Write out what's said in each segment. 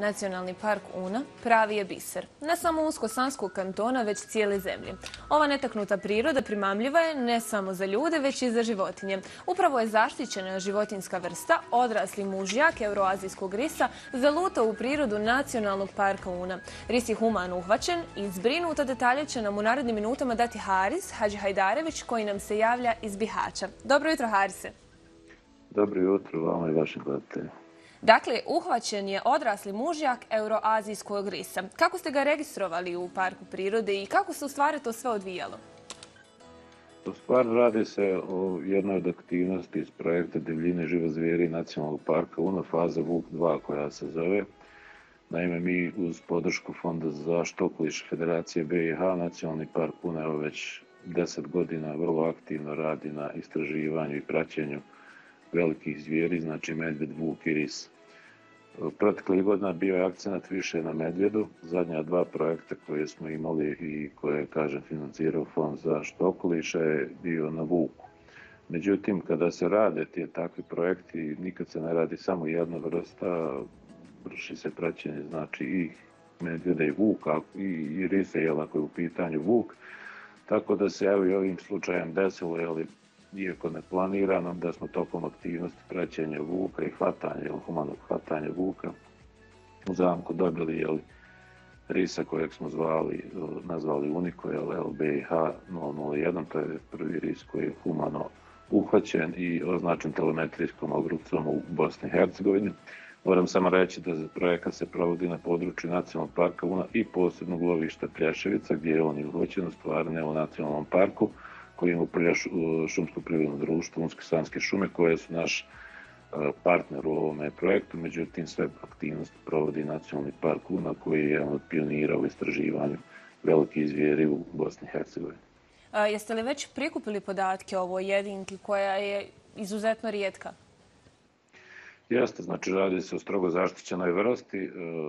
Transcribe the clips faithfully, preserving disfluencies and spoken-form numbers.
Nacionalni park Una pravi je biser, ne samo Unsko-Sanskog kantona, već cijele zemlje. Ova netaknuta priroda primamljiva je ne samo za ljude, već i za životinje. Upravo je zaštićena životinjska vrsta, odrasli mužjak euroazijskog risa, zalutao u prirodu Nacionalnog parka Una. Ris je humano uhvaćen i zbrinut, a detalje će nam u narednim minutama dati Haris Hadžihajdarević, koji nam se javlja iz Bihaća. Dobro jutro, Harise. Dobro jutro vama i vašim gledateljima. Dakle, uhvaćen je odrasli mužjak euroazijskog risa. Kako ste ga registrovali u parku prirode i kako se u stvari to sve odvijalo? U stvari radi se o jednoj od aktivnosti iz projekta Divljine žive zvijeri Nacionalnog parka Una, faza Vuk dva koja se zove. Naime, mi uz podršku Fonda za zaštitu okoliša Federacije B i H Nacionalni park Una evo već deset godina vrlo aktivno radi na istraživanju i praćenju velikih zvijeri, znači medvjed, vuk i ris. Proteklih godina bio je akcenat više na medvjedu. Zadnja dva projekta koje smo imali i koje je, kažem, financirao Fond za zaštitu okoliša je bio na vuku. Međutim, kada se rade ti takvi projekti, nikad se ne radi samo jedna vrsta, vrši se praćenje, znači i medvjeda i vuka, i, i risa, jel, ako je u pitanju vuk. Tako da se evo i ovim slučajem desilo, jel, iako neplanirano, da smo tokom aktivnosti praćenja vuka i hvatanja, ili humanog hvatanja vuka, u zamku dobili, jel, risa kojeg smo zvali, nazvali Uniko, jel, L B I H nula nula jedan, to je prvi ris koji je humano uhvaćen i označen telemetrijskom ogrlicom u Bosni i Hercegovini. Moram samo reći da projekat se provodi na području Nacionalnog parka Una i posebnog lovišta Plješevica, gdje je on i uhvaćen, u stvari ne u Nacionalnom parku, koji upravlja šumsko privredno društvo Unsko-Sanske šume, koje su naš partner u ovome projektu. Međutim, sve aktivnosti provodi Nacionalni park Una, koji je jedan od pionira u istraživanju velikih zvijeri u Bosni i Hercegovini. A, jeste li već prikupili podatke o ovoj jedinki koja je izuzetno rijetka? Jeste, znači radi se o strogo zaštićenoj vrsti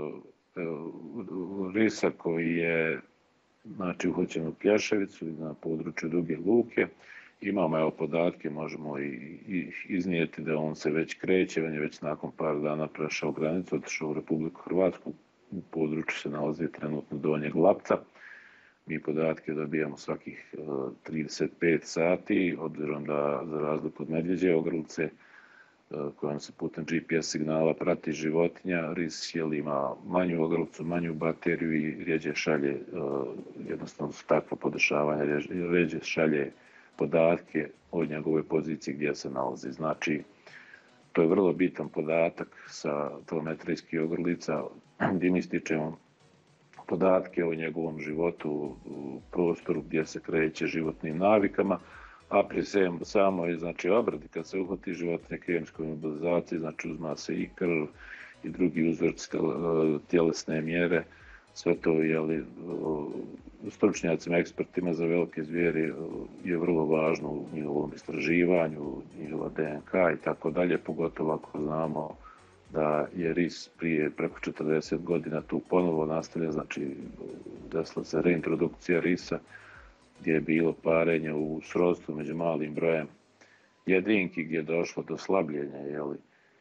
risa koji je, znači, uhvaćen u Plješevicu na području Duge Luke. Imamo evo podatke, možemo i, i iznijeti da on se već kreće, on je već nakon par dana prešao granicu, otišao u Republiku Hrvatsku. U području se nalazi trenutno Donjeg Lapca. Mi podatke dobijamo svakih trideset pet sati, obzirom da za razliku od medvjeđe ogrlice, kojom se putem G P S signala prati životinja, ris jel ima manju ogrlicu, manju bateriju i rijeđe šalje, jednostavno su takva podešavanja, rijeđe šalje podatke o njegovoj poziciji gdje se nalazi. Znači, to je vrlo bitan podatak sa telemetrijskih ogrlica, gdje mi stičemo podatke o njegovom životu u prostoru gdje se kreće, životnim navikama, a pri samoj, znači, obradi, kad se uhvati životinje kemijskoj imobilizaciji, znači uzma se i krv i drugi uzorci, tjelesne mjere, sve to, jeli, stručnjacima, ekspertima za velike zvijeri je vrlo važno u njihovom istraživanju, njihova D N K i tako dalje, pogotovo ako znamo da je ris prije preko četrdeset godina tu ponovo nastavlja, znači desila se reintrodukcija risa, gdje je bilo parenje u srodstvu među malim brojem jedinki, gdje je došlo do slabljenja, jeli,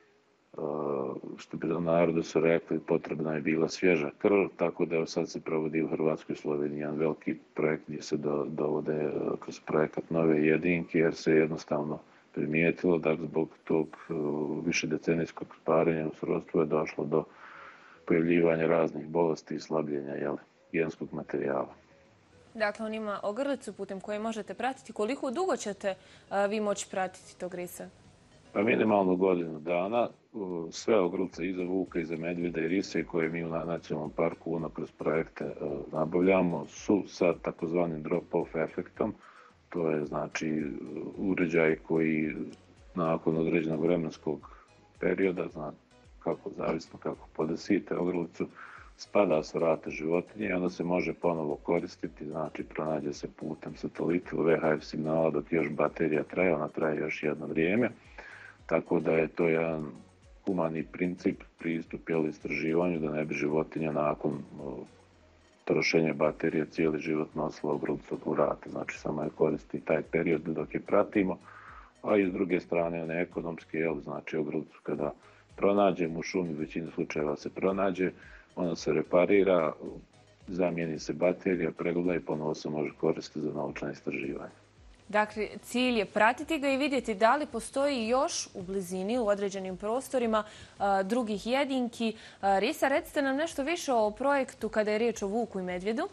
što bi na narodu su rekli, potrebna je bila svježa krv, tako da sad se provodi u Hrvatskoj i Sloveniji jedan veliki projekt gdje se do, dovode kroz projekat nove jedinke, jer se jednostavno primijetilo da zbog tog višedecenijskog parenja u srodstvu je došlo do pojavljivanja raznih bolesti i slabljenja, jeli, genskog materijala. Dakle, on ima ogrlicu putem koje možete pratiti. Koliko dugo ćete a, vi moći pratiti tog risa? Pa minimalno godinu dana. Sve ogrlice i za vuka, i za medvjeda i rise koje mi u Nacionalnom parku Una kroz projekte nabavljamo su sa takozvanim drop-off efektom. To je, znači, uređaj koji nakon određenog vremenskog perioda, zna kako, zavisno kako podesite ogrlicu, spada s vrata životinje i onda se može ponovo koristiti, znači pronađe se putem satelita ili V H F signala dok još baterija traje, ona traje još jedno vrijeme. Tako da je to jedan humani princip, pristup ili istraživanju da ne bi životinja nakon trošenja baterije cijeli život nosila ogrlicu od vrata. Znači samo je koristi taj period dok je pratimo, a i s druge strane one ekonomske, jel, znači ogrlicu kada pronađemo u šumi, u većini slučajeva se pronađe, ono se reparira, zamijeni se baterija, pregleda i ponovo se može koristiti za naučna istraživanja. Dakle, cilj je pratiti ga i vidjeti da li postoji još u blizini, u određenim prostorima drugih jedinki. Risa, recite nam nešto više o projektu kada je riječ o vuku i medvjedu.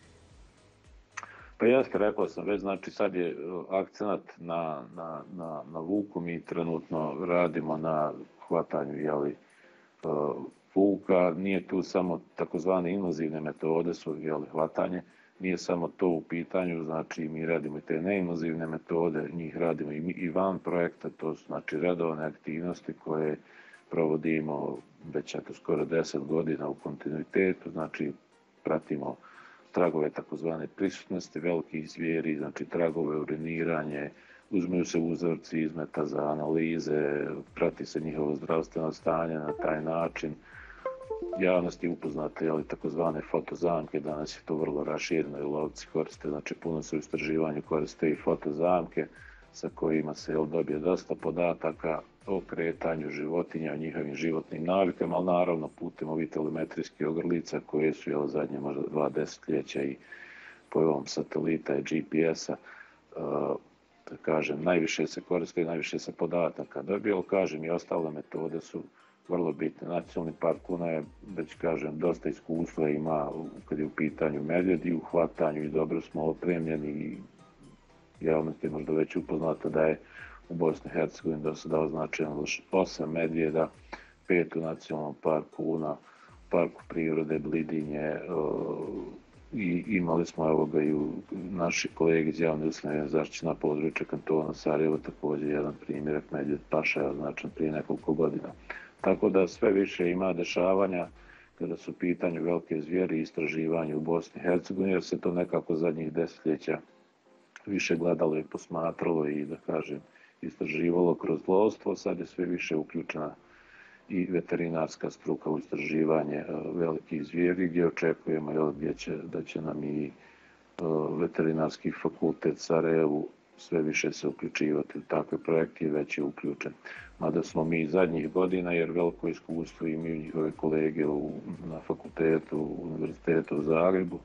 Pa jeste, rekao sam već, znači sad je akcenat na, na, na, na vuku. Mi trenutno radimo na hvatanju jeli, vuka. Nije tu samo takozvane invazivne metode, su jeli, hvatanje. Nije samo to u pitanju, znači mi radimo i te neinvazivne metode, njih radimo i, i van projekta, to su znači redovne aktivnosti koje provodimo već eto, skoro deset godina u kontinuitetu, znači pratimo tragove takozvane prisutnosti velikih zvijeri, znači tragove, uriniranje, uzmeju se uzorci izmeta za analize, prati se njihovo zdravstveno stanje na taj način. Javnost je upoznata, jeli, takozvane fotozamke, danas je to vrlo rašireno i lovci koriste, znači puno se u istraživanju koriste i fotozamke sa kojima se jel, dobije dosta podataka o kretanju životinja, o njihovim životnim navikama, ali naravno putem ovih telemetrijskih ogrlica koje su jel, zadnje možda dva desetljeća i pojavom satelita i G P S-a, uh, da kažem, najviše se koriste i najviše se podataka dobije, ali kažem i ostale metode su vrlo bitne. Nacionalni park Una je, već kažem, dosta iskustva ima kad je u pitanju medvjed i u hvatanju i dobro smo opremljeni i javnost je možda već upoznata da je u Bosni i Hercegovini do sada označeno osam medvjeda, pet u Nacionalnom parku Una, parku prirode Blidinje i imali smo evo ga i u naši kolegi iz javne ustanove zaštite na području kantona Sarajevo također jedan primjerak medvjed paša je označen prije nekoliko godina. Tako da sve više ima dešavanja kada su u pitanju velike zvijeri i istraživanje u Bosni i Hercegovini, jer se to nekako zadnjih desetljeća više gledalo i posmatralo i, da kažem, istraživalo kroz lovstvo. Sad je sve više uključena i veterinarska struka u istraživanje velikih zvijeri, gdje očekujemo jel, gdje će, da će nam i veterinarski fakultet Sarajevu sve više se uključivati u takve projekte i već je uključen. Mada smo mi zadnjih godina, jer veliko iskustvo imaju njihove kolege u, na fakultetu, u univerzitetu u Zagrebu,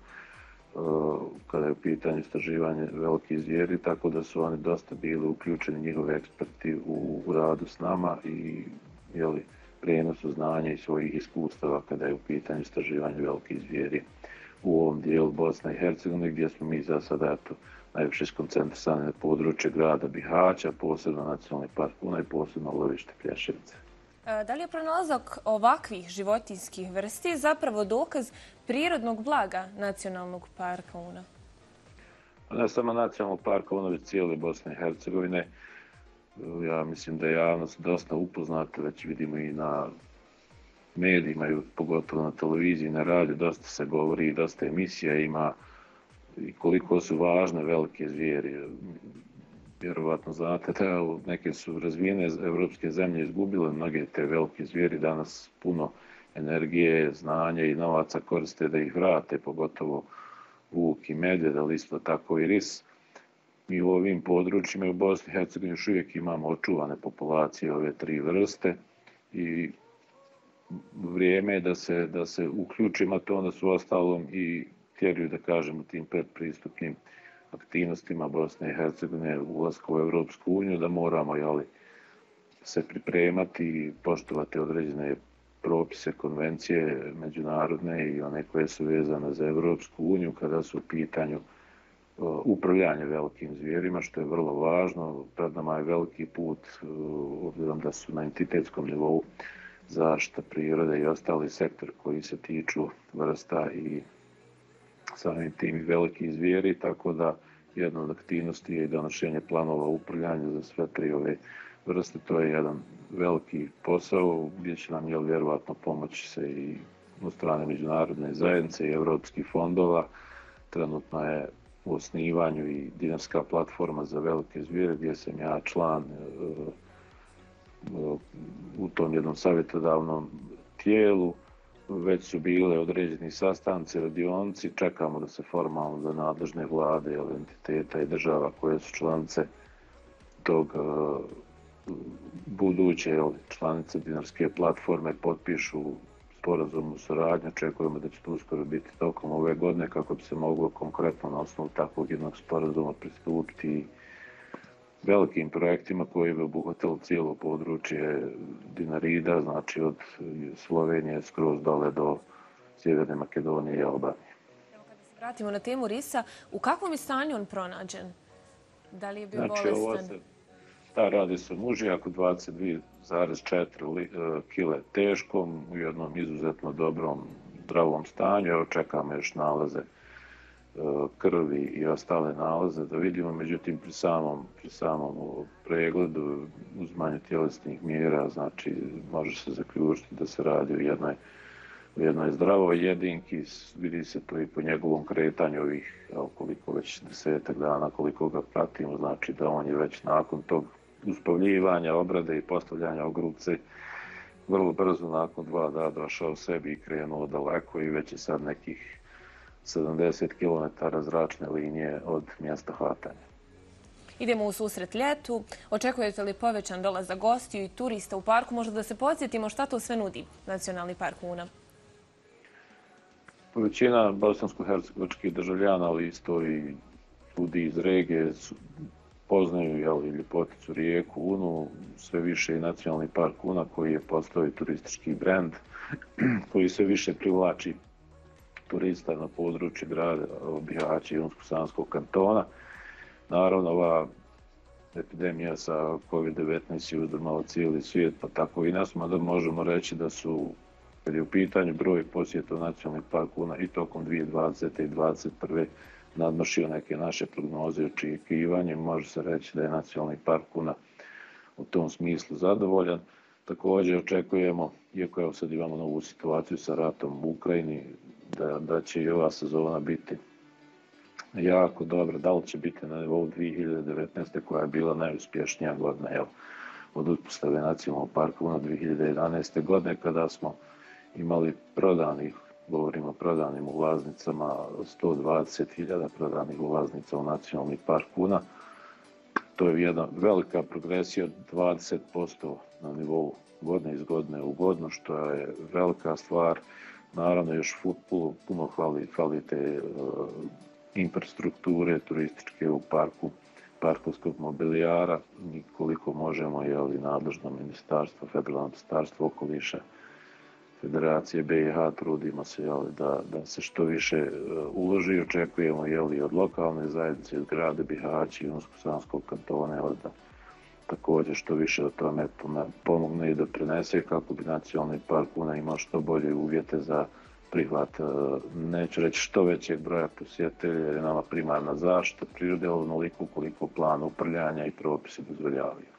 kada je u pitanju istraživanje velikih zvijeri, tako da su oni dosta bili uključeni, njihovi eksperti u, u radu s nama i jeli, prijenosu znanja i svojih iskustava kada je u pitanju istraživanje velikih zvijeri u ovom dijelu Bosne i Hercegovine, gdje smo mi za sada eto, najviše skoncentrisani na područje grada Bihaća, posebno Nacionalni park Una i posebno lovište Plješevice. Da li je pronalazak ovakvih životinjskih vrsti zapravo dokaz prirodnog blaga Nacionalnog parka Una? Ne samo Nacionalnog parka Una, već cijele Bosne i Hercegovine. Ja mislim da je javnost dosta upoznata, već vidimo i na medijima, pogotovo na televiziji, na radiju, dosta se govori, dosta emisija ima i koliko su važne velike zvijeri. Vjerovatno znate da neke su razvijene evropske zemlje izgubile mnoge te velike zvijeri, danas puno energije, znanja i novaca koriste da ih vrate, pogotovo vuk i medvjed, ali isto tako i ris. Mi u ovim područjima u Bosni i Hercegovini još uvijek imamo očuvane populacije ove tri vrste i vrijeme je da se, da se uključimo, a to onda su ostalom i tjeruju, da kažemo, tim predpristupnim aktivnostima Bosne i Hercegovine ulasku u Evropsku uniju, da moramo jeli, se pripremati i poštovati određene propise, konvencije međunarodne i one koje su vezane za Evropsku uniju kada su u pitanju upravljanje velikim zvijerima, što je vrlo važno. Pred nama je veliki put, obzirom da su na entitetskom nivou zaštita prirode i ostali sektori koji se tiču vrsta i samim tim i velikih zvijeri, tako da jedna od aktivnosti je i donošenje planova upravljanja za sve tri ove vrste. To je jedan veliki posao gdje će nam jel, vjerovatno pomoći se i od strane međunarodne zajednice i evropskih fondova. Trenutno je u osnivanju i dinarska platforma za velike zvijere gdje sam ja član u tom jednom savjetodavnom tijelu. Već su bile određeni sastanci, radionci, čekamo da se formalno za nadležne vlade, entiteta i država koje su članice tog buduće jel, članice Dinarske platforme potpišu sporazum o suradnji. Očekujemo da će to uskoro biti tokom ove godine kako bi se moglo konkretno na osnovu takvog jednog sporazuma pristupiti velikim projektima koji bi obuhvatili cijelo područje Dinarida, znači od Slovenije skroz dole do Sjeverne Makedonije i Albanije. Evo kada se vratimo na temu risa, u kakvom je stanju on pronađen? Da li je bio znači, bolestan? Ta radi se o mužjaku, dvadeset dvije zarez četiri kile teškom, u jednom izuzetno dobrom, zdravom stanju. Evo čekamo još nalaze krvi i ostale nalaze da vidimo, međutim pri samom, pri samom pregledu uzmanju tjelesnih mjera, znači može se zaključiti da se radi o jednoj, o jednoj zdravoj jedinki, vidi se to i po njegovom kretanju ovih, evo koliko već desetak dana koliko ga pratimo, znači da on je već nakon tog uspavljivanja, obrade i postavljanja ogrupce vrlo brzo nakon dva dana došao sebi i krenuo daleko i već je sad nekih sedamdeset kilometara zračne linije od mjesta hvatanja. Idemo u susret ljetu. Očekujete li povećan dolazak gostiju i turista u parku? Možda da se podsjetimo šta to sve nudi Nacionalni park Una. Većina bosansko-hercegovačkih državljana, ali isto i ljudi iz regije poznaju jel, ljepoticu rijeku Unu, sve više i Nacionalni park Una koji je postao i turistički brend koji sve više privlači turista na području grada Bihaća i Unsko-Sanskog kantona. Naravno, ova epidemija sa kovid devetnaest je uzdrmala cijeli svijet, pa tako i nas, mada možemo reći da su, kad je u pitanju broj posjeta u Nacionalni park Una i tokom dvije tisuće dvadesete. i dvadeset prve nadmašio neke naše prognoze i očekivanje. Može se reći da je Nacionalni park Una u tom smislu zadovoljan. Također očekujemo, iako evo sad imamo novu situaciju sa ratom u Ukrajini, da, da će i ova sezona biti jako dobra. Da li će biti na nivou dvije hiljade devetnaeste. koja je bila najuspješnija godina jel, od uspostave Nacionalnog parka Una dvije hiljade jedanaeste. godine kada smo imali prodanih, govorimo o prodanim ulaznicama, sto dvadeset hiljada prodanih ulaznica u Nacionalni park Una. To je jedna velika progresija od dvadeset posto na nivou godine iz godine u godinu, što je velika stvar. Naravno, još puno hvali, fali te uh, infrastrukture turističke u parku, parkovskog mobilijara, i koliko možemo, je li nadležno ministarstvo, federalno ministarstvo okoliša, Federacije B i H, trudimo se jeli, da, da se što više uh, uloži i očekujemo jeli, od lokalne zajednice, od grada Bihaća i Unsko-Sanskog kantona, jeli, da također što više o tome pomogne i da prenese kako bi Nacionalni park Una imao što bolje uvjete za prihvat, neću reći što većeg broja posjetitelja, jer je nama primarna zaštita prirode, onoliko koliko plan upravljanja i propisi dozvoljavaju.